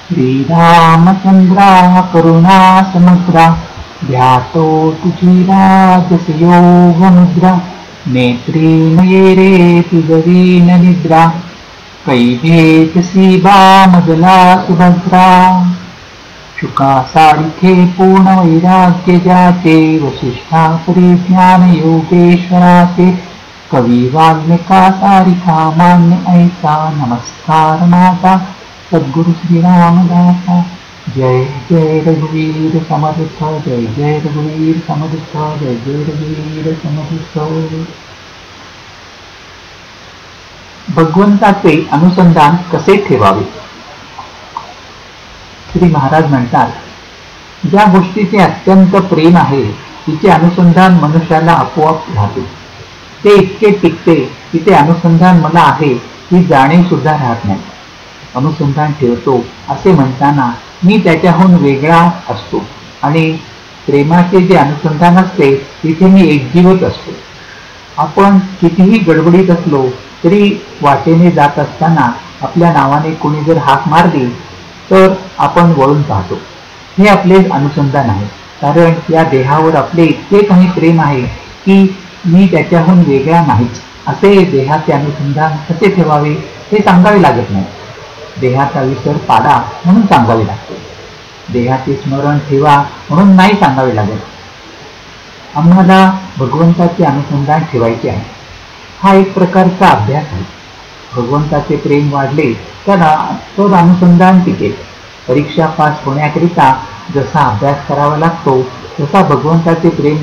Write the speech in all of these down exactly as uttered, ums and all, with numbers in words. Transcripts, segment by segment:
श्रीरामचंद्रा करुणा समुद्रा ध्यातो तुझी राजस योग मुद्रा नेत्री नये रे तुझवीन निद्रा कैवेतसी बामदला सुभद्रा शुका सारिखे पूर्ण वैराग्य जाते वशिष्ठा परिज्ञान योगेश्वराचे कवी वाल्मिका सारिखा मान्य ऐसा नमस्कार माता सद्गुरु श्री रामदासा जय जय रघुवीर समर्थ जय जय रघुवीर समर्थ जय जय रघुवीर समर्थ। भगवंताचे अनुसंधान कसे ठेवावे? श्री महाराज म्हणतात, ज्या गोष्टीचे अत्यंत प्रेम आहे तिचे अनुसंधान मनुष्याला आपोआप राहते. ते इतके टिकते की ते अनुसंधान मला आहे ही जाणीव सुद्धा राहत नाही. अनुसंधान ठेवतो असे म्हणताना मी त्याच्याहून वेगळा असतो आणि प्रेमाचे जे अनुसंधान असते तिथे मी एकजीवच असतो. आपण कितीही गडबडीत असलो तरी वाटेने जात असताना आपल्या नावाने कोणी जर हाक मारली तर आपण वळून पाहतो. हे आपले अनुसंधान आहे, कारण या देहावर आपले इतके काही प्रेम आहे की मी त्याच्याहून वेगळा नाहीच. असे देहाचे अनुसंधान कसे ठेवावे हे सांगावे लागत नाही. देहाचा विसर पाडा म्हणून सांगावे लागते. देहाचे स्मरण ठेवा म्हणून नाही सांगावे लागत. आम्हाला भगवंताचे अनुसंधान ठेवायचे आहे. हा एक प्रकारचा अभ्यास आहे. भगवंताचे प्रेम वाढले तर तर अनुसंधान टिकेल. परीक्षा पास होण्याकरिता जसा अभ्यास करावा लागतो तसा भगवंताचे प्रेम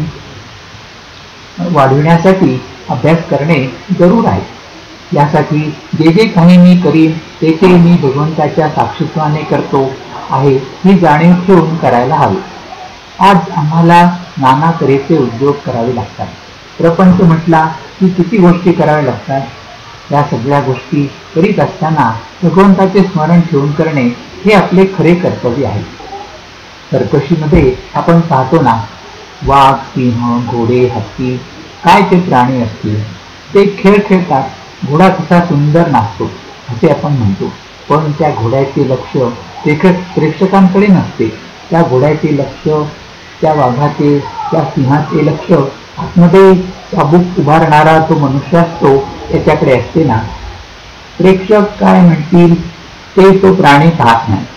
वाढविण्यासाठी अभ्यास करणे जरूर आहे. यासाठी जे जे काही मी करीन ते ते मी भगवंताच्या साक्षीत्वाने करतो आहे ही जाणीव ठेवून करायला हवी. आज आम्हाला नाना तऱ्हेचे उद्योग करावे लागतात. प्रपंच म्हटला की किती गोष्टी कराव्या लागतात. या सगळ्या गोष्टी करीत असताना भगवंताचे स्मरण ठेवून करणे हे आपले खरे कर्तव्य आहे. सर्कशीमध्ये आपण पाहतो ना, वाघ, सिंह, घोडे, हत्ती काय ते प्राणी असतील ते खेळ खेळतात. घोडा कसा सुंदर नाचतो असे आपण म्हणतो, पण त्या घोड्याचे लक्ष प्रेक्षकांकडे नसते. त्या घोड्याचे लक्ष, त्या वाघाचे, त्या सिंहाचे लक्ष आतमध्ये चाबूक उभारणारा तो मनुष्य असतो त्याच्याकडे असते ना. प्रेक्षक काय म्हणतील ते तो प्राणी पाहत नाही.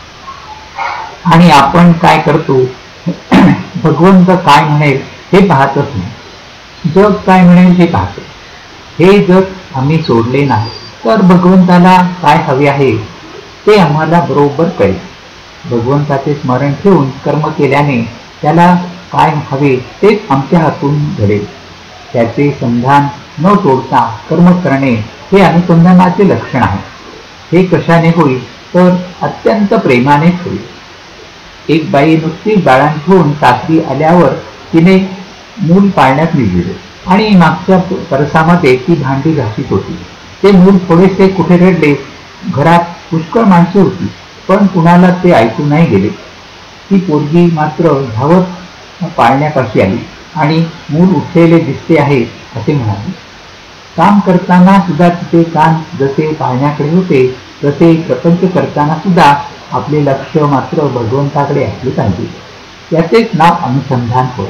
आणि आपण काय करतो, भगवंत काय म्हणेल हे पाहतच नाही. जग काय म्हणेल हे पाहतो. हे जग आम्ही सोडले नाही तर भगवंताला काय हवे आहे ते आम्हाला बरोबर कळेल. भगवंताचे स्मरण ठेवून कर्म केल्याने त्याला काय हवे तेच आमच्या हातून घडेल. त्याचे संधान न तोडता कर्म करणे हे अनुसंधानाचे लक्षण आहे. हे कशाने होईल तर अत्यंत प्रेमानेच होईल. एक बाई नुकतीच बाळांत ठेवून सासरी आल्यावर तिने मूल पाळण्यात निघाले आणि मागच्या परसामध्ये ती भांडी घासीत होती. ते मूल थोडेसे कुठे रडले. घरात पुष्कळ माणसे होती पण कुणाला ते ऐकू नाही गेले. ती पोरगी मात्र धावत पाळण्यापाशी आली आणि मूल उठलेले दिसते आहे असे म्हणाली. काम करताना सुद्धा तिचे कान जसे पाळण्याकडे होते तसे प्रपंच करताना सुद्धा आपले लक्ष मात्र भगवंताकडे असले पाहिजे. याचेच नाव अनुसंधान होय.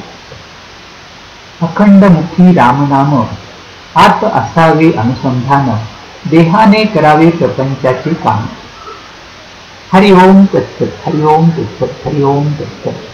अखंड मुखी रामनाम आत असावे अनुसंधान देहाने करावे प्रपंचाचे काम. हरि ओम तत्सत, हरि ओम तत्सत, हरि ओम तत्सत.